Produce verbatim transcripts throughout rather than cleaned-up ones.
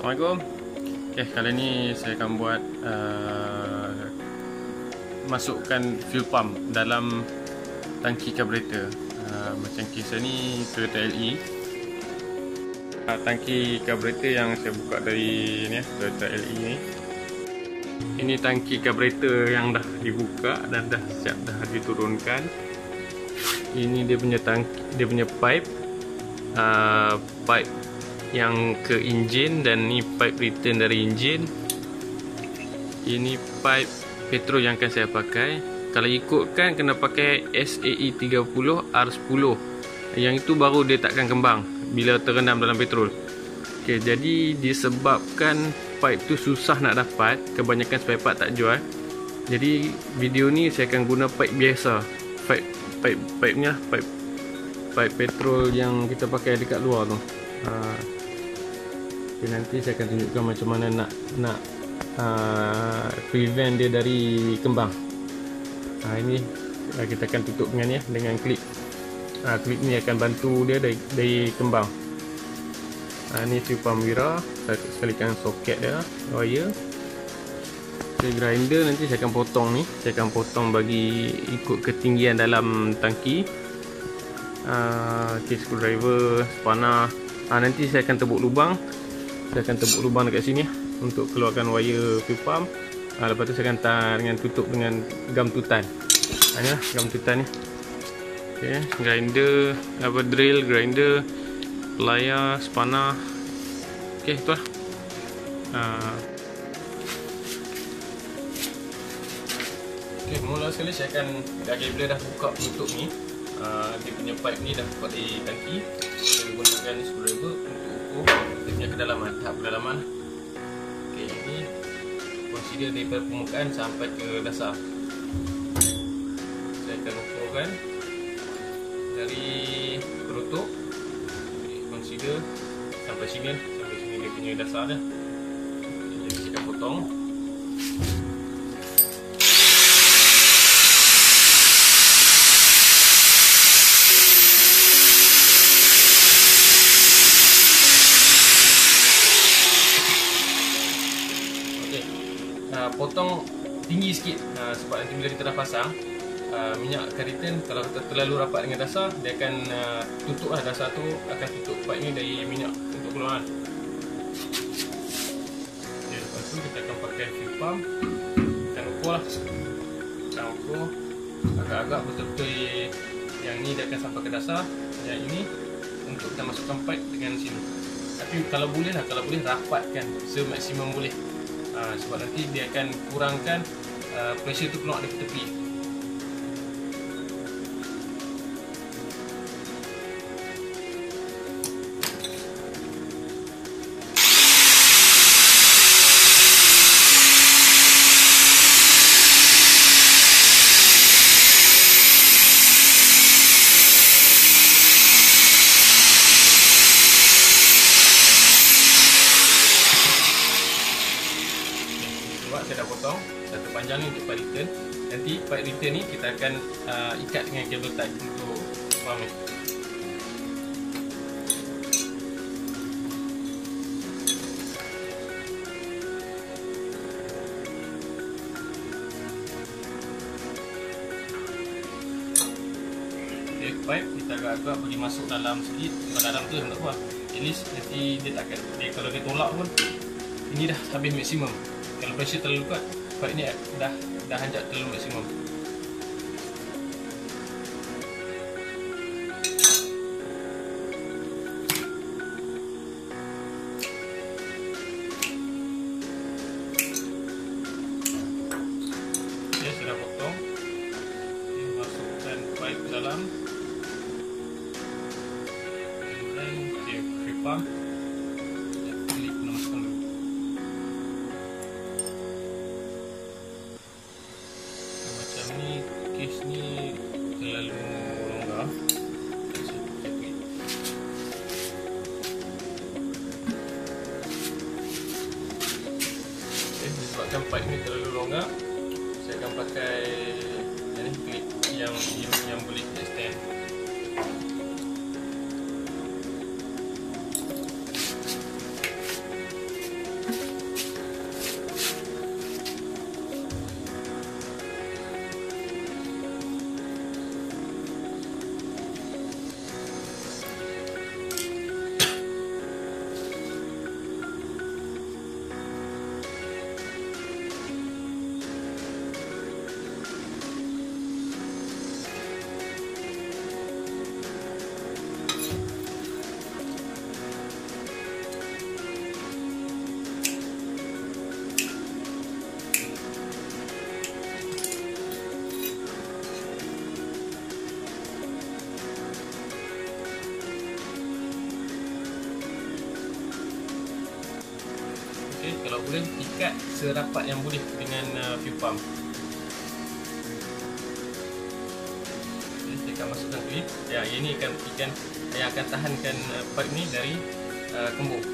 Assalamualaikum. Okay, kali ni saya akan buat uh, masukkan fuel pump dalam tangki karburator. uh, Macam kisah ni Toyota L E. uh, Tangki karburator yang saya buka dari ni, Toyota L E ni. Ini tangki karburator yang dah dibuka dan dah siap dah diturunkan. Ini dia punya tangki, dia punya pipe, uh, pipe yang ke enjin, dan ni pipe return dari enjin. Ini pipe petrol yang akan saya pakai. Kalau ikutkan kena pakai S A E tiga puluh R sepuluh. Yang itu baru dia takkan kembang bila terendam dalam petrol. Okey, jadi disebabkan pipe tu susah nak dapat, kebanyakan spare part tak jual. Jadi video ni saya akan guna pipe biasa. Pipe pipe pipe-nya pipe pipe petrol yang kita pakai dekat luar tu. Ha. Okay, nanti saya akan tunjukkan macam mana nak nak uh, prevent dia dari kembang. Uh, ini uh, kita akan tutup dengan ya dengan klip. Uh, klip ni akan bantu dia dari, dari kembang. Uh, ini fuel pump Wira. Saya sekalikan soket dia, wire. Okay, grinder nanti saya akan potong ni. Saya akan potong bagi ikut ketinggian dalam tangki. Uh, okay, screwdriver, spanner. Uh, nanti saya akan tebuk lubang. Saya akan tebuk lubang dekat sini untuk keluarkan wire fuel pump. Ha, lepas tu saya akan tar dengan tutup dengan gam tutan. Ha, ni lah gam tutan ni. Okay, grinder, apa drill, grinder, pelayar, spanner. Okay, tu lah. Ha. Okay, mula sekali saya akan dah bila dah buka tutup ni. Ha, dia punya pipe ni dah buka di tangki. Saya gunakan screwdriver untuk ukur dia punya kedalaman, tahap kedalaman. Okay, ini consider daripada permukaan sampai ke dasar. Saya akan ukurkan dari kerutuk. Okay, consider sampai sini, sampai sini dia punya dasar dia. Okay, jadi saya akan potong. Uh, potong tinggi sikit, uh, sebab nanti bila kita dah pasang uh, minyak akan return. Kalau kita terlalu rapat dengan dasar, dia akan uh, tutup lah, dasar tu akan tutup pipe ni dari minyak untuk keluar. Okay, lepas tu kita akan pakai fuel pump. Kita ukur lah, kita ukur agak-agak betul-betul yang ni dia akan sampai ke dasar, yang ini untuk kita masukkan pipe dengan sini. Tapi kalau boleh lah, kalau boleh rapatkan semaksimum boleh. Ha, sebab nanti dia akan kurangkan uh, pressure tu keluar dari tepi. Saya dah potong satu panjang ni untuk pipe return. Nanti pipe return ni kita akan uh, ikat dengan kabel tie untuk pump ni. Okay, pipe kita agak-agak bagi masuk dalam sikit. Kalau dalam tu tak apa. At least nanti dia takkan, dia, kalau dia tolak pun ini dah habis maksimum. Kalau pressure terlalu kuat, pipe ni dah dah hanjak terlalu maksimum. Okay, sudah potong. Okay, masukkan pipe ke dalam. Dan okay, fuel pump. Kes ni terlalu longgar. Okay, disebabkan pipe ni terlalu longgar, saya akan pakai yang ni, klip yang yang, yang boleh extend. Okay, kalau boleh ikat serapat yang boleh dengan uh, fuel pump. Okay, saya akan masukkan clip. Ya, ini akan ikan yang akan tahankan uh, pipe ni dari uh, kembung.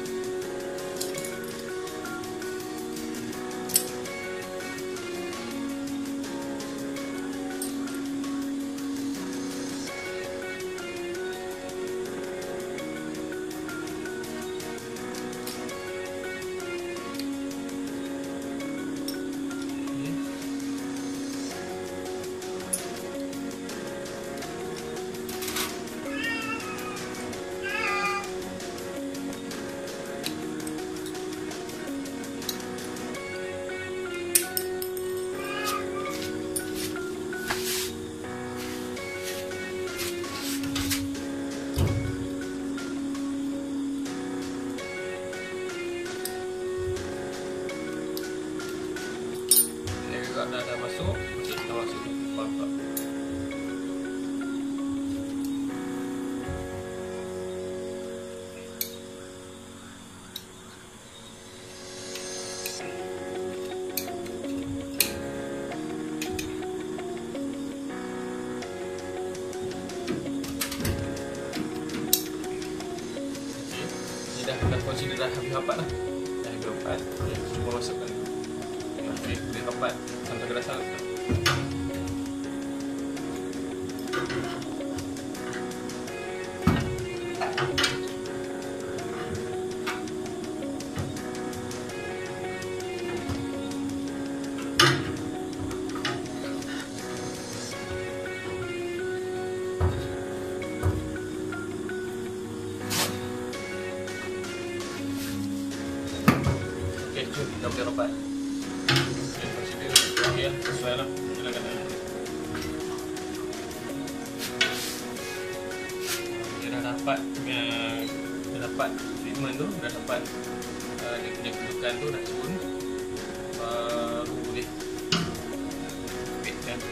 Dah, dah masuk, okay, kita masuk ke pump pula. Okay, ni dah, dah consider dah habis rapat lah. Dah habis rapat, okay, cuba masukkan. Okay, boleh rapat sampai ke dasar. Okay, jom kita boleh rapat. Ya, sesuai lah. Silakan. Dia dah dapat uh, dah dapat treatment tu, dah dapat uh, dia punya kedudukan tu dah turun. Uh, boleh wetkan.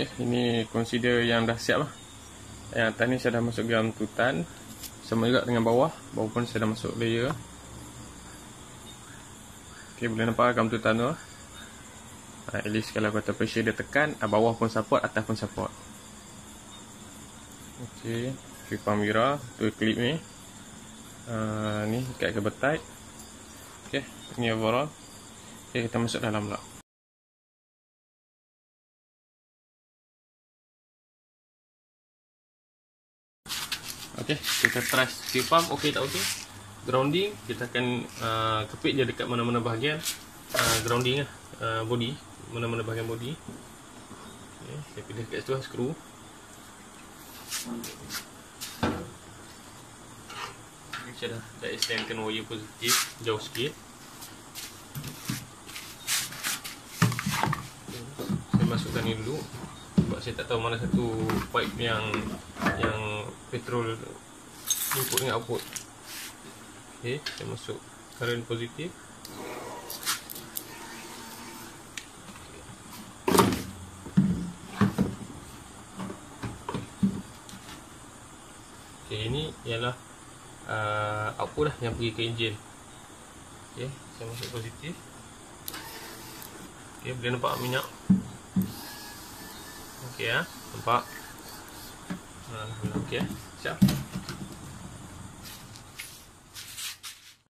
Okay, ini consider yang dah siap lah. Yang atas ni saya dah masuk gam tutan. Sama juga dengan bawah. Bawah pun saya dah masuk layer. Okay, boleh nampak gam tutan tu. Ha, at least kalau kata pressure dia tekan, bawah pun support, atas pun support. Okay, fuel pump Wira. Tu clip ni. Uh, ni dekat cable tight. Okay, ni overall. Okay, kita masuk dalam pula. Okay, kita trust fuel pump ok tak ok. Grounding, kita akan uh, kepit dia dekat mana-mana bahagian uh, grounding lah, uh, body, mana-mana bahagian body. Okay, saya pilih dekat situ lah, skru. Saya dah, dah extendkan wire positif jauh sikit. Saya masukkan ni dulu sebab saya tak tahu mana satu pipe yang yang petrol input dengan output. Okay, saya masuk current positif. Okay, ini ialah Uh, output lah yang pergi ke enjin. Okay, saya masuk positif. Okay, boleh nampak minyak. Okay ya, nampak. uh, Okay, siap.